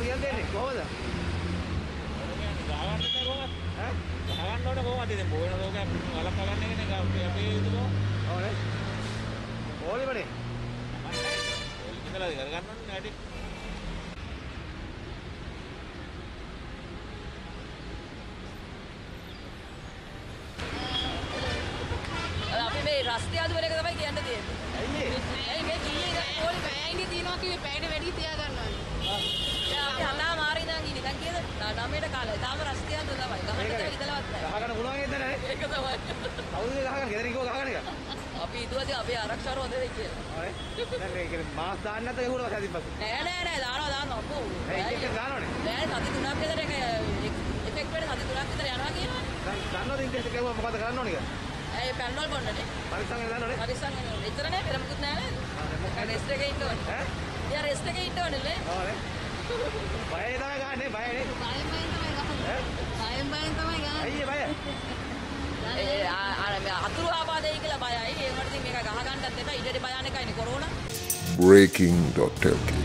Real දෙන්නේ කොහොමද? ගහගන්න කොහොමද? ඈ? ගහගන්න ඕනේ කොහොමද? ඉතින් බෝවෙන ලෝකයක් වලක්වා ගන්න එකනේ අපේ යුතුයකම. ඕනේ. ඕලිමනේ. ඉතලා කරගන්න ඕනේ නැටි. අපි මේ රස්තිය අදුවර එක තමයි කියන්න තියෙන්නේ. ඇයි මේ කීයේ ඕල් පෑයිනේ තියනවා කිව්වේ පෑයට වැඩි තියා ගන්නවා. අපි හදා මාරි ඉඳන් ඉන්නේ. දැන් කීයද? 9ට කාලේ. තාම රස්තිය අදුව තමයි. ගහන්න දෙයක් ඉතලවත් නැහැ. ගහගන්න පුළුවන් නේද නැහැ? ඒක තමයි. කවුද ගහගන්න? ගෙදරින් කිව්ව ගහගන්න එක. අපි හිතුවද අපේ ආරක්ෂාව හොඳද කියලා. හරි. දැන් ඒ කියන්නේ මාස් දාන්න නැත්නම් ඒගොල්ලෝ සතින් පස්සේ. නෑ දානවා අපෝ. ඒක දානවනේ. නෑ සති 3ක් විතර ඒක ඉෆෙක්ට් වෙන සති 3ක් විතර යනවා කියනවා. දැන් දන්නවද ඉන්ට්‍රෙස්ට් එක මොකද කරන්න ඕනේ කියලා? ඒ පැනවල් බොන්නනේ. පරිස්සම් වෙන්න දන්නවනේ. පරිස්සම් වෙනවා. එතන නෑ පෙර මුකුත් නෑ නේද? රෙස්ට් එකේ ඉන්න ඕනේ. ඈ? යා රෙස්ට් එකේ ඉන්න ඕනේ නේ. ඕනේ. බයයි තමයි ගහන්නේ බයනේ. බයෙන් තමයි ගහන්නේ. අයියේ බය. අතුරු ආබාධය කියලා බයයි. ඒ වුණාට ඉතින් මේක ගහ ගන්නත් එපා. ඊට බයන්නේ කයිනේ කොරෝනා. breaking.lk